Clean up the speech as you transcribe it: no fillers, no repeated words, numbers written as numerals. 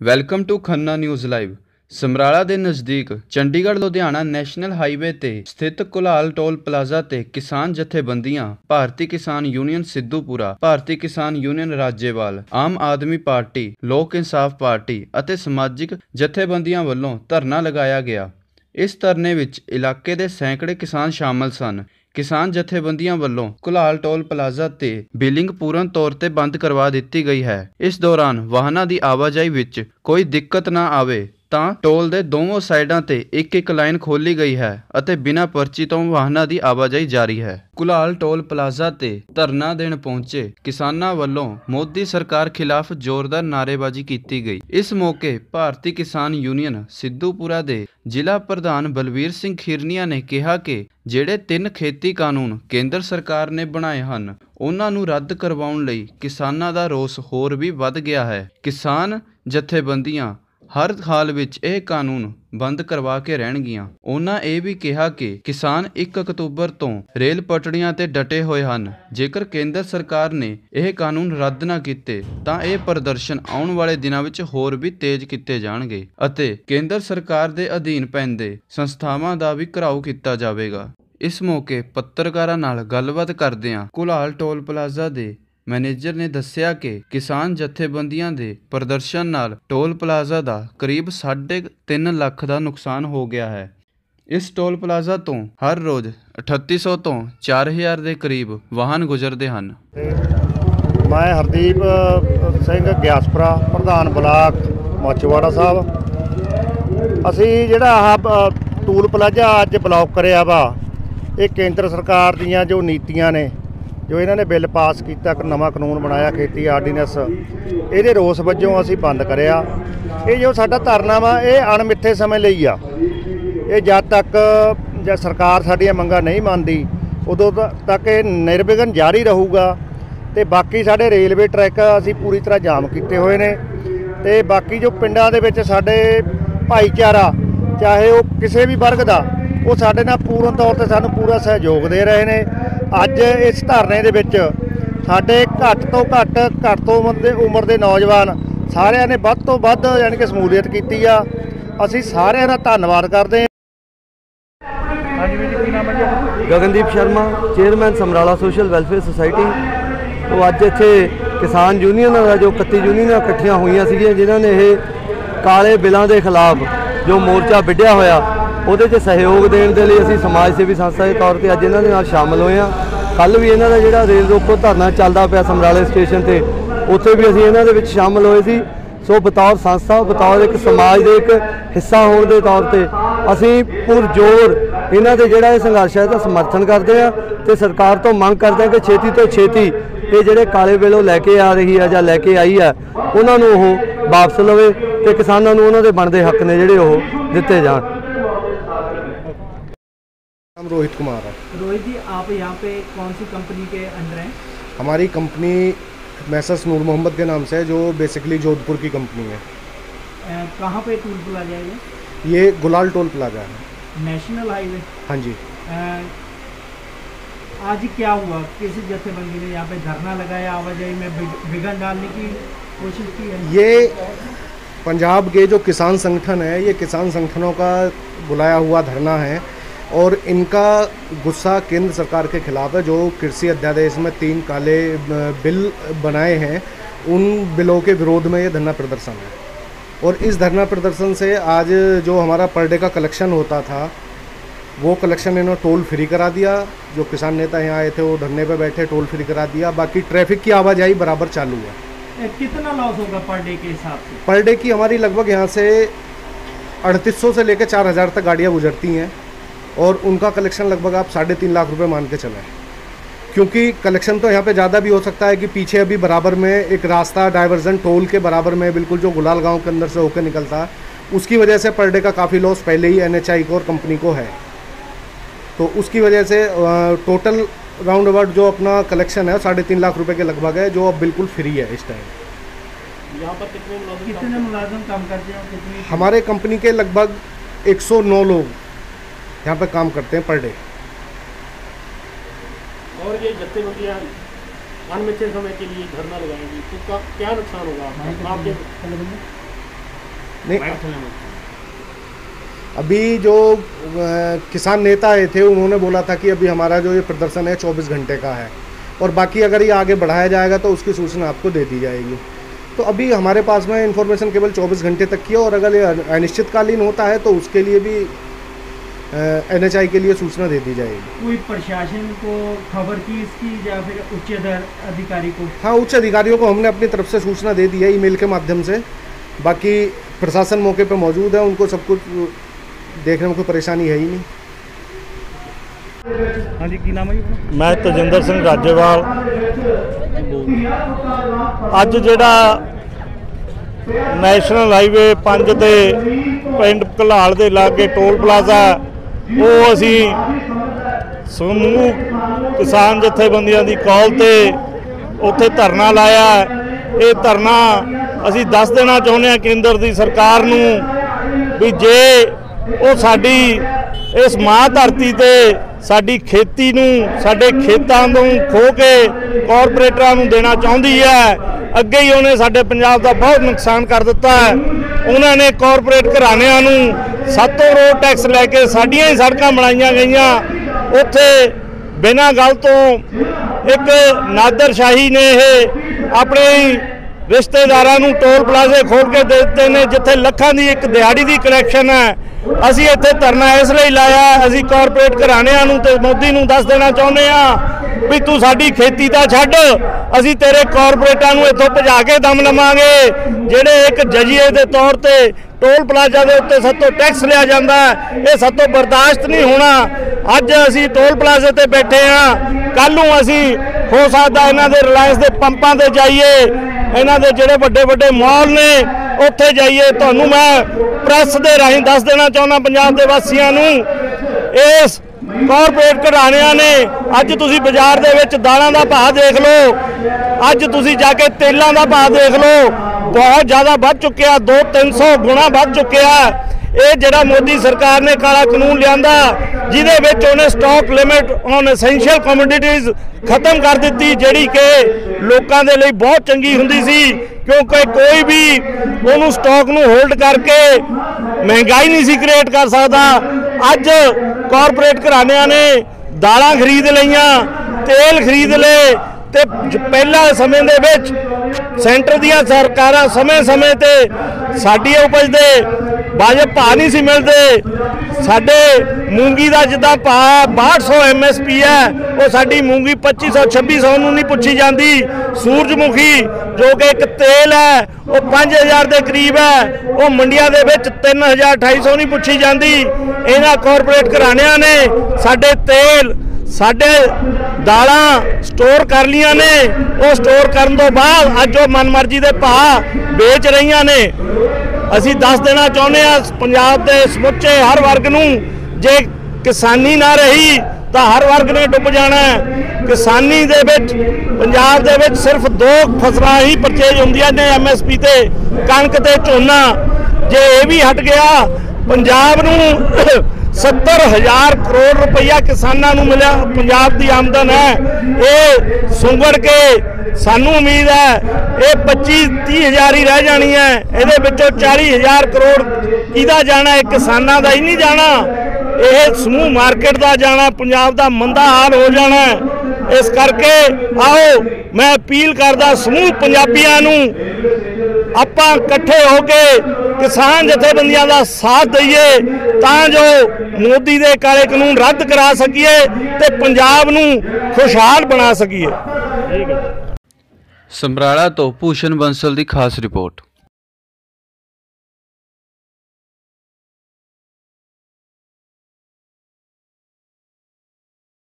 Welcome to Khanna news live. Samrala ਦੇ ਨਜ਼ਦੀਕ Chandigarh Ludhiana national highway ਤੇ ਸਥਿਤ ਕੁਲਾਲ ਟੋਲ ਪਲਾਜ਼ਾ ਤੇ ਕਿਸਾਨ ਜਥੇਬੰਦੀਆਂ ਭਾਰਤੀ Kisan union Sidhupura, Bharti Kisan union Rajewal, Aam Aadmi party, Lok Insaf party ਅਤੇ ਸਮਾਜਿਕ ਜਥੇਬੰਦੀਆਂ ਵੱਲੋਂ ਧਰਨਾ ਲਗਾਇਆ ਗਿਆ। ਇਸ ਧਰਨੇ ਵਿੱਚ ਇਲਾਕੇ ਦੇ ਸੈਂਕੜੇ ਕਿਸਾਨ ਸ਼ਾਮਲ ਸਨ। किसान जथेबंदियां ਵੱਲੋਂ ਕੁਲਾਲ ਟੋਲ ਪਲਾਜ਼ਾ ਤੇ ਬਿਲਿੰਗ ਪੂਰਨ ਤੌਰ ਤੇ ਬੰਦ ਕਰਵਾ ਦਿੱਤੀ ਗਈ ਹੈ। ਇਸ ਦੌਰਾਨ ਵਾਹਨਾਂ ਦੀ ਆਵਾਜਾਈ ਵਿੱਚ ਕੋਈ ਦਿੱਕਤ ਨਾ ਆਵੇ ਤਾਂ ਟੋਲ ਦੇ ਦੋਵੇਂ ਸਾਈਡਾਂ ਤੇ ਇੱਕ ਲਾਈਨ ਖੋਲੀ ਗਈ ਹੈ ਅਤੇ ਬਿਨਾਂ ਪਰਚੀ ਤੋਂ ਵਾਹਨਾਂ ਦੀ ਆਵਾਜਾਈ ਜਾਰੀ ਹੈ। ਕੁਲਾਲ ਟੋਲ ਪਲਾਜ਼ਾ ਤੇ ਧਰਨਾ ਦੇਣ ਪਹੁੰਚੇ ਕਿਸਾਨਾਂ ਵੱਲੋਂ ਮੋਦੀ ਸਰਕਾਰ ਖਿਲਾਫ ਜ਼ੋਰਦਾਰ ਨਾਅਰੇਬਾਜ਼ੀ ਕੀਤੀ ਗਈ। ਇਸ ਮੌਕੇ ਭਾਰਤੀ ਕਿਸਾਨ ਯੂਨੀਅਨ ਸਿੱਧੂਪੁਰਾ ਦੇ ਜ਼ਿਲ੍ਹਾ ਪ੍ਰਧਾਨ ਬਲਵੀਰ ਸਿੰਘ ਖੀਰਨੀਆ ਨੇ ਕਿਹਾ ਕਿ ਜਿਹੜੇ 3 ਖੇਤੀ ਕਾਨੂੰਨ ਕੇਂਦਰ ਸਰਕਾਰ ਨੇ ਬਣਾਏ ਹਨ ਉਹਨਾਂ ਨੂੰ ਰੱਦ ਕਰਵਾਉਣ ਲਈ ਕਿਸਾਨਾਂ ਦਾ ਰੋਸ ਹੋਰ ਵੀ ਵੱਧ ਗਿਆ ਹੈ। ਕਿਸਾਨ ਜਥੇਬੰਦੀਆਂ ਹਰ ਹਾਲ ਵਿੱਚ ਇਹ ਕਾਨੂੰਨ ਬੰਦ ਕਰਵਾ ਕੇ ਰਹਿਣਗੀਆਂ। ਉਹਨਾਂ ਇਹ ਵੀ ਕਿਹਾ ਕਿ ਕਿਸਾਨ 1 ਅਕਤੂਬਰ ਤੋਂ ਰੇਲ ਪਟੜੀਆਂ ਤੇ ਡਟੇ ਹੋਏ ਹਨ। ਜੇਕਰ ਕੇਂਦਰ ਸਰਕਾਰ ਨੇ ਇਹ ਕਾਨੂੰਨ ਰੱਦ ਨਾ ਕੀਤੇ ਤਾਂ ਇਹ ਪ੍ਰਦਰਸ਼ਨ ਆਉਣ ਵਾਲੇ ਦਿਨਾਂ ਵਿੱਚ ਹੋਰ ਵੀ ਤੇਜ਼ ਕੀਤੇ ਜਾਣਗੇ ਅਤੇ ਕੇਂਦਰ ਸਰਕਾਰ ਦੇ ਅਧੀਨ ਪੈਂਦੇ ਸੰਸਥਾਵਾਂ ਦਾ ਵੀ ਘਿਰਾਓ ਕੀਤਾ ਜਾਵੇਗਾ। ਇਸ ਮੌਕੇ ਪੱਤਰਕਾਰਾਂ ਨਾਲ ਗੱਲਬਾਤ ਕਰਦਿਆਂ ਕੁਲਾਲ ਟੋਲ ਪਲਾਜ਼ਾ ਦੇ ਮੈਨੇਜਰ ਨੇ ਦੱਸਿਆ ਕਿ ਕਿਸਾਨ ਜਥੇਬੰਦੀਆਂ ਦੇ ਪ੍ਰਦਰਸ਼ਨ ਨਾਲ ਟੋਲ ਪਲਾਜ਼ਾ ਦਾ ਕਰੀਬ 3.5 ਲੱਖ ਦਾ ਨੁਕਸਾਨ ਹੋ ਗਿਆ ਹੈ। ਇਸ ਟੋਲ ਪਲਾਜ਼ਾ ਤੋਂ ਹਰ ਰੋਜ਼ 3800 ਤੋਂ 4000 ਦੇ ਕਰੀਬ ਵਾਹਨ ਗੁਜ਼ਰਦੇ ਹਨ। ਮੈਂ ਹਰਦੀਪ ਸਿੰਘ ਗਿਆਸਪੁਰਾ, ਪ੍ਰਧਾਨ ਬਲਾਕ ਮਾਚੋਵਾੜਾ ਸਾਹਿਬ। ਅਸੀਂ ਜਿਹੜਾ ਆਹ ਟੋਲ ਪਲਾਜ਼ਾ ਅੱਜ ਬਲੌਕ ਕਰਿਆ ਵਾ, ਇਹ ਕੇਂਦਰ ਸਰਕਾਰ ਦੀਆਂ ਜੋ ਨੀਤੀਆਂ ਨੇ, ਜੋ ਇਹਨਾਂ ਨੇ ਬਿੱਲ ਪਾਸ ਕੀਤਾ, ਇੱਕ ਨਵਾਂ ਕਾਨੂੰਨ ਬਣਾਇਆ ਖੇਤੀ ਆਰਡੀਨੈਂਸ, ਇਹਦੇ ਰੋਸ ਵਜੋਂ ਅਸੀਂ ਬੰਦ ਕਰਿਆ। ਇਹ ਜੋ ਸਾਡਾ ਧਰਨਾ ਵਾ ਇਹ ਅਣਮਿੱਥੇ ਸਮੇਂ ਲਈ ਆ। ਇਹ ਜਦ ਤੱਕ ਸਰਕਾਰ ਸਾਡੀਆਂ ਮੰਗਾਂ ਨਹੀਂ ਮੰਨਦੀ ਉਦੋਂ ਤੱਕ ਇਹ ਨਿਰਵਿਘਨ ਜਾਰੀ ਰਹੂਗਾ। ਅਤੇ ਬਾਕੀ ਸਾਡੇ ਰੇਲਵੇ ਟਰੈਕ ਅਸੀਂ ਪੂਰੀ ਤਰ੍ਹਾਂ ਜਾਮ ਕੀਤੇ ਹੋਏ ਨੇ ਅਤੇ ਬਾਕੀ ਜੋ ਪਿੰਡਾਂ ਦੇ ਵਿੱਚ ਸਾਡੇ ਭਾਈਚਾਰਾ, ਚਾਹੇ ਉਹ ਕਿਸੇ ਵੀ ਵਰਗ ਦਾ, ਉਹ ਸਾਡੇ ਨਾਲ ਪੂਰਨ ਤੌਰ 'ਤੇ ਸਾਨੂੰ ਪੂਰਾ ਸਹਿਯੋਗ ਦੇ ਰਹੇ ਨੇ। ਅੱਜ ਇਸ ਧਰਨੇ ਦੇ ਵਿੱਚ ਸਾਡੇ ਘੱਟ ਤੋਂ ਉਮਰ ਦੇ ਨੌਜਵਾਨ ਸਾਰਿਆਂ ਨੇ ਵੱਧ ਤੋਂ ਵੱਧ ਯਾਨੀ ਕਿ ਸ਼ਮੂਲੀਅਤ ਕੀਤੀ ਆ। ਅਸੀਂ ਸਾਰਿਆਂ ਦਾ ਧੰਨਵਾਦ ਕਰਦੇ ਹਾਂ। ਹਾਂਜੀ ਵੀਰ ਜੀ, ਕੀ ਨਾਮ ਹੈ ਜੀ? Gagandeep Sharma, chairman Samrala social welfare society. ਉਹ ਅੱਜ ਇੱਥੇ ਕਿਸਾਨ ਯੂਨੀਅਨ ਦਾ ਜੋ 31 ਯੂਨੀਅਨਾਂ ਇਕੱਠੀਆਂ ਹੋਈਆਂ ਸੀਗੀਆਂ ਜਿਨ੍ਹਾਂ ਨੇ ਇਹ ਕਾਲੇ ਬਿੱਲਾਂ ਦੇ ਖਿਲਾਫ ਜੋ ਮੋਰਚਾ ਵਿੱਢਿਆ ਹੋਇਆ, ਉਹਦੇ 'ਚ ਸਹਿਯੋਗ ਦੇਣ ਦੇ ਲਈ ਅਸੀਂ ਸਮਾਜ ਸੇਵੀ ਸੰਸਥਾ ਦੇ ਤੌਰ 'ਤੇ ਅੱਜ ਇਹਨਾਂ ਦੇ ਨਾਲ ਸ਼ਾਮਲ ਹੋਏ ਹਾਂ। ਕੱਲ੍ਹ ਵੀ ਇਹਨਾਂ ਦਾ ਜਿਹੜਾ ਰੇਲ ਰੋਕੋ ਧਰਨਾ ਚੱਲਦਾ ਪਿਆ ਸਮਰਾਲੇ ਸਟੇਸ਼ਨ 'ਤੇ, ਉੱਥੇ ਵੀ ਅਸੀਂ ਇਹਨਾਂ ਦੇ ਵਿੱਚ ਸ਼ਾਮਲ ਹੋਏ ਸੀ। ਸੋ ਬਤੌਰ ਸੰਸਥਾ, ਬਤੌਰ ਇੱਕ ਸਮਾਜ ਦੇ ਇੱਕ ਹਿੱਸਾ ਹੋਣ ਦੇ ਤੌਰ 'ਤੇ ਅਸੀਂ ਪੁਰਜ਼ੋਰ ਇਹਨਾਂ ਦੇ ਜਿਹੜਾ ਇਹ ਸੰਘਰਸ਼ ਹੈ ਦਾ ਸਮਰਥਨ ਕਰਦੇ ਹਾਂ ਅਤੇ ਸਰਕਾਰ ਤੋਂ ਮੰਗ ਕਰਦੇ ਹਾਂ ਕਿ ਛੇਤੀ ਤੋਂ ਛੇਤੀ ਇਹ ਜਿਹੜੇ ਕਾਲੇ ਬਿੱਲ ਉਹ ਲੈ ਕੇ ਆ ਰਹੀ ਹੈ ਜਾਂ ਲੈ ਕੇ ਆਈ ਹੈ ਉਹਨਾਂ ਨੂੰ ਉਹ ਵਾਪਸ ਲਵੇ ਅਤੇ ਕਿਸਾਨਾਂ ਨੂੰ ਉਹਨਾਂ ਦੇ ਬਣਦੇ ਹੱਕ ਨੇ ਜਿਹੜੇ ਉਹ ਦਿੱਤੇ जान। हम रोहित कुमार है। रोहित जी, आप यहाँ पे कौन सी कंपनी के अंडर हैं? हमारी कंपनी मैसर्स नूर मोहम्मद के नाम से है, जो बेसिकली जोधपुर की कंपनी है। कहाँ पे टोल प्लाजा है? ये गुलाल टोल प्लाजा है, नेशनल हाईवे। हाँ जी। आज क्या हुआ? किसी जथेबंदी ने यहाँ पे धरना लगाया, आवाजाही में विघन डालने की कोशिश की है? ये पंजाब के जो किसान संगठन है, ये किसान संगठनों का बुलाया हुआ धरना है और इनका गुस्सा केंद्र सरकार के खिलाफ है। जो कृषि अध्यादेश में 3 काले बिल बनाए हैं, उन बिलों के विरोध में ये धरना प्रदर्शन है। और इस धरना प्रदर्शन से आज जो हमारा पर डे का कलेक्शन होता था वो कलेक्शन इन्होंने टोल फ्री करा दिया। जो किसान नेता यहाँ आए थे वो धरने पे बैठे, टोल फ्री करा दिया। बाकी ट्रैफिक की आवाजाही बराबर चालू है। कितना लॉस होगा पर डे के हिसाब से? पर डे की हमारी लगभग यहाँ से 3800 से लेकर 4000 तक गाड़ियाँ गुजरती हैं और उनका कलेक्शन लगभग आप 3.5 लाख रुपए मान के चलें। क्योंकि कलेक्शन तो यहाँ पे ज़्यादा भी हो सकता है कि पीछे अभी बराबर में एक रास्ता डाइवर्जन टोल के बराबर में बिल्कुल जो गुलाल गांव के अंदर से होकर निकलता है, उसकी वजह से पर डे का काफ़ी लॉस पहले ही NHI को और कंपनी को है। तो उसकी वजह से टोटल राउंड अबाउट जो अपना कलेक्शन है 3.5 लाख रुपए के लगभग है, जो अब बिल्कुल फ्री है इस टाइम। यहाँ पर कितने मुलाजिम काम करते हैं? हमारे कंपनी के लगभग 109 लोग यहाँ पे काम करते हैं पर डे। और ये जथेबंदियाँ अनमिथे समय के लिए धरना लगाएंगी तो क्या नुकसान होगा आपके? नहीं, अभी जो किसान नेता आए थे उन्होंने बोला था कि अभी हमारा जो ये प्रदर्शन है 24 घंटे का है और बाकी अगर ये आगे बढ़ाया जाएगा तो उसकी सूचना आपको दे दी जाएगी। तो अभी हमारे पास में इन्फॉर्मेशन केवल 24 घंटे तक की है और अगर ये अनिश्चितकालीन होता है तो उसके लिए भी NHI के लिए सूचना दे दी जाएगी। कोई प्रशासन को खबर की इसकी या फिर उच्च अधिकारी को? हाँ, उच्च अधिकारियों को हमने अपनी तरफ से सूचना दे दी है ईमेल के माध्यम से। बाकी प्रशासन मौके पर मौजूद है, उनको सब कुछ देखने में कोई परेशानी है ही नहीं। हाँ जी, की नाम है जी? मैं तजिंदर ਸਿੰਘ ਰਾਜੇਵਾਲ। ਅੱਜ ਜਿਹੜਾ ਨੈਸ਼ਨਲ ਹਾਈਵੇ 5 ਤੇ ਪਿੰਡ ਘਲਾਲ ਦੇ ਲਾਗੇ ਟੋਲ ਪਲਾਜ਼ਾ, ਉਹ ਅਸੀਂ ਸਮੂਹ ਕਿਸਾਨ ਜਥੇਬੰਦੀਆਂ ਦੀ ਕਾਲ ਤੇ ਉੱਥੇ ਧਰਨਾ ਲਾਇਆ। ਇਹ ਧਰਨਾ ਅਸੀਂ ਦੱਸ ਦੇਣਾ ਚਾਹੁੰਦੇ ਹਾਂ ਕੇਂਦਰ ਦੀ ਸਰਕਾਰ ਨੂੰ ਵੀ ਜੇ ਉਹ ਸਾਡੀ ਇਸ ਮਾਂ ਧਰਤੀ ਤੇ ਸਾਡੀ ਖੇਤੀ ਨੂੰ, ਸਾਡੇ ਖੇਤਾਂ ਨੂੰ ਖੋਹ ਕੇ ਕਾਰਪੋਰੇਟਰਾਂ ਨੂੰ ਦੇਣਾ ਚਾਹੁੰਦੀ ਹੈ। ਅੱਗੇ ਹੀ ਉਹਨੇ ਸਾਡੇ ਪੰਜਾਬ ਦਾ ਬਹੁਤ ਨੁਕਸਾਨ ਕਰ ਦਿੱਤਾ ਹੈ। ਉਹਨਾਂ ਨੇ ਕਾਰਪੋਰੇਟ ਘਰਾਣਿਆਂ ਨੂੰ ਸਾਤੋਂ ਰੋਡ ਟੈਕਸ ਲੈ ਕੇ ਸਾਡੀਆਂ ਹੀ ਸੜਕਾਂ ਬਣਾਈਆਂ ਗਈਆਂ। ਉੱਥੇ ਬਿਨਾਂ ਗੱਲ ਤੋਂ ਇੱਕ ਨਾਦਰਸ਼ਾਹੀ ਨੇ ਇਹ ਆਪਣੇ ਰਿਸ਼ਤੇਦਾਰਾਂ ਨੂੰ ਟੋਲ ਪਲਾਜ਼ੇ ਖੋਲ ਕੇ ਦੇ ਦਿੱਤੇ ਨੇ ਜਿੱਥੇ ਲੱਖਾਂ ਦੀ ਇੱਕ ਦਿਹਾੜੀ ਦੀ ਕਲੈਕਸ਼ਨ ਹੈ। ਅਸੀਂ ਇੱਥੇ ਧਰਨਾ ਇਸ ਲਈ ਲਾਇਆ, ਅਸੀਂ ਕਾਰਪੋਰੇਟ ਘਰਾਣਿਆਂ ਨੂੰ ਤੇ ਮੋਦੀ ਨੂੰ ਦੱਸ ਦੇਣਾ ਚਾਹੁੰਦੇ ਹਾਂ ਵੀ ਤੂੰ ਸਾਡੀ ਖੇਤੀ ਤਾਂ ਛੱਡ, ਅਸੀਂ ਤੇਰੇ ਕਾਰਪੋਰੇਟਾਂ ਨੂੰ ਇੱਥੋਂ ਭਜਾ ਕੇ ਦਮ ਲਵਾਂਗੇ। ਜਿਹੜੇ ਇੱਕ ਜਜੀਏ ਦੇ ਤੌਰ ਤੇ ਟੋਲ ਪਲਾਜ਼ਾ ਦੇ ਉੱਤੇ ਸਾਤੋਂ ਟੈਕਸ ਲਿਆ ਜਾਂਦਾ, ਇਹ ਸਾਤੋਂ ਬਰਦਾਸ਼ਤ ਨਹੀਂ ਹੋਣਾ। ਅੱਜ ਅਸੀਂ ਟੋਲ ਪਲਾਜ਼ੇ ਤੇ ਬੈਠੇ ਹਾਂ, ਕੱਲ੍ਹ ਨੂੰ ਅਸੀਂ ਹੋ ਸਕਦਾ ਇਹਨਾਂ ਦੇ ਰਿਲਾਇੰਸ ਦੇ ਪੰਪਾਂ ਤੇ ਜਾਈਏ, ਇਹਨਾਂ ਦੇ ਜਿਹੜੇ ਵੱਡੇ ਵੱਡੇ ਮਾਲ ਨੇ ਉੱਥੇ ਜਾਈਏ। ਤੁਹਾਨੂੰ ਮੈਂ ਪ੍ਰੈਸ ਦੇ ਰਾਹੀਂ ਦੱਸ ਦੇਣਾ ਚਾਹੁੰਦਾ ਪੰਜਾਬ ਦੇ ਵਾਸੀਆਂ ਨੂੰ, ਇਸ ਕਾਰਪੋਰੇਟ ਘਰਾਣਿਆਂ ਨੇ ਅੱਜ ਤੁਸੀਂ ਬਾਜ਼ਾਰ ਦੇ ਵਿੱਚ ਦਾਲਾਂ ਦਾ ਭਾਅ ਦੇਖ ਲਓ, ਅੱਜ ਤੁਸੀਂ ਜਾ ਕੇ ਤੇਲਾਂ ਦਾ ਭਾਅ ਦੇਖ ਲਓ, ਬਹੁਤ ਜ਼ਿਆਦਾ ਵੱਧ ਚੁੱਕਿਆ, 200-300 ਗੁਣਾ ਵੱਧ ਚੁੱਕਿਆ। ਇਹ ਜਿਹੜਾ ਮੋਦੀ ਸਰਕਾਰ ਨੇ ਕਾਲਾ ਕਾਨੂੰਨ ਲਿਆਂਦਾ ਜਿਹਦੇ ਵਿੱਚ ਉਹਨੇ stock limit on essential commodities ਖਤਮ ਕਰ ਦਿੱਤੀ, ਜਿਹੜੀ ਕਿ ਲੋਕਾਂ ਦੇ ਲਈ ਬਹੁਤ ਚੰਗੀ ਹੁੰਦੀ ਸੀ ਕਿਉਂਕਿ ਕੋਈ ਵੀ ਉਹਨੂੰ ਸਟਾਕ ਨੂੰ ਹੋਲਡ ਕਰਕੇ ਮਹਿੰਗਾਈ ਨਹੀਂ ਸੀ ਕ੍ਰੀਏਟ ਕਰ ਸਕਦਾ। ਅੱਜ ਕਾਰਪੋਰੇਟ ਘਰਾਣਿਆਂ ਨੇ ਦਾਲਾਂ ਖਰੀਦ ਲਈਆਂ, ਤੇਲ ਖਰੀਦ ਲਏ ਤੇ ਪਹਿਲਾਂ ਸਮੇਂ ਦੇ ਵਿੱਚ ਸੈਂਟਰ ਦੀਆਂ ਸਰਕਾਰਾਂ ਸਮੇਂ-ਸਮੇਂ ਤੇ ਸਾਡੀ ਉਪਜ ਦੇ ਵਾਜਬ ਭਾਅ ਨਹੀਂ ਸੀ ਮਿਲਦੇ। ਸਾਡੇ ਮੂੰਗੀ ਦਾ ਜਿੱਦਾਂ ਭਾਅ 6200 MSP ਹੈ, ਉਹ ਸਾਡੀ ਮੂੰਗੀ 2500-2600 ਨੂੰ ਨਹੀਂ ਪੁੱਛੀ ਜਾਂਦੀ। ਸੂਰਜਮੁਖੀ ਜੋ ਕਿ ਇੱਕ ਤੇਲ ਹੈ ਉਹ 5000 ਦੇ ਕਰੀਬ ਹੈ, ਉਹ ਮੰਡੀਆਂ ਦੇ ਵਿੱਚ 3250 ਨਹੀਂ ਪੁੱਛੀ ਜਾਂਦੀ। ਇਹਨਾਂ ਕਾਰਪੋਰੇਟ ਘਰਾਣਿਆਂ ਨੇ ਸਾਡੇ ਤੇਲ, ਸਾਡੇ ਦਾਲਾਂ ਸਟੋਰ ਕਰ ਲੀਆਂ ਨੇ। ਉਹ ਸਟੋਰ ਕਰਨ ਤੋਂ ਬਾਅਦ ਅੱਜ ਉਹ ਮਨਮਰਜ਼ੀ ਦੇ ਭਾਅ ਵੇਚ ਰਹੀਆਂ ਨੇ। ਅਸੀਂ ਦੱਸ ਦੇਣਾ ਚਾਹੁੰਦੇ ਹਾਂ ਪੰਜਾਬ ਦੇ ਸਮੁੱਚੇ ਹਰ ਵਰਗ ਨੂੰ, ਜੇ ਕਿਸਾਨੀ ਨਾ ਰਹੀ ਤਾਂ ਹਰ ਵਰਗ ਨੇ ਡੁੱਬ ਜਾਣਾ। ਕਿਸਾਨੀ ਦੇ ਵਿੱਚ ਪੰਜਾਬ ਦੇ ਵਿੱਚ ਸਿਰਫ 2 ਫਸਲਾਂ ਹੀ ਪਰਚੇਜ ਹੁੰਦੀਆਂ ਨੇ MSP ਤੇ, ਕਣਕ ਤੇ ਝੋਨਾ। ਜੇ ਇਹ ਵੀ ਹਟ ਗਿਆ, ਪੰਜਾਬ ਨੂੰ 70,000 ਕਰੋੜ ਰੁਪਈਆ ਕਿਸਾਨਾਂ ਨੂੰ ਮਿਲਿਆ, ਪੰਜਾਬ ਦੀ ਆਮਦਨ ਹੈ। ਇਹ ਸੁੰਗੜ ਕੇ ਸਾਨੂੰ ਉਮੀਦ ਹੈ ਇਹ 25-30 ਹਜ਼ਾਰ ਹੀ ਰਹਿ ਜਾਣੀ ਹੈ। ਇਹਦੇ ਵਿੱਚੋਂ 40,000 ਕਰੋੜ ਕਿਹਦਾ ਜਾਣਾ? ਇਹ ਕਿਸਾਨਾਂ ਦਾ ਹੀ ਨਹੀਂ ਜਾਣਾ, ਇਹ ਸਮੂਹ ਮਾਰਕੀਟ ਦਾ ਜਾਣਾ, ਪੰਜਾਬ ਦਾ ਮੰਦਾ ਹਾਲ ਹੋ ਜਾਣਾ। ਇਸ ਕਰਕੇ ਆਓ ਮੈਂ ਅਪੀਲ ਕਰਦਾ ਸਮੂਹ ਪੰਜਾਬੀਆਂ ਨੂੰ, ਆਪਾਂ ਇਕੱਠੇ ਹੋ ਕੇ ਕਿਸਾਨ ਜਥੇਬੰਦੀਆਂ ਦਾ ਸਾਥ ਦਈਏ ਤਾਂ ਜੋ ਮੋਦੀ ਦੇ ਕਾਲੇ ਕਾਨੂੰਨ ਰੱਦ ਕਰਾ ਸਕੀਏ ਤੇ ਪੰਜਾਬ ਨੂੰ ਖੁਸ਼ਹਾਲ ਬਣਾ ਸਕੀਏ। ਸਮਰਾਲਾ ਤੋਂ ਭੂਸ਼ਣ ਬੰਸਲ ਦੀ ਖਾਸ ਰਿਪੋਰਟ।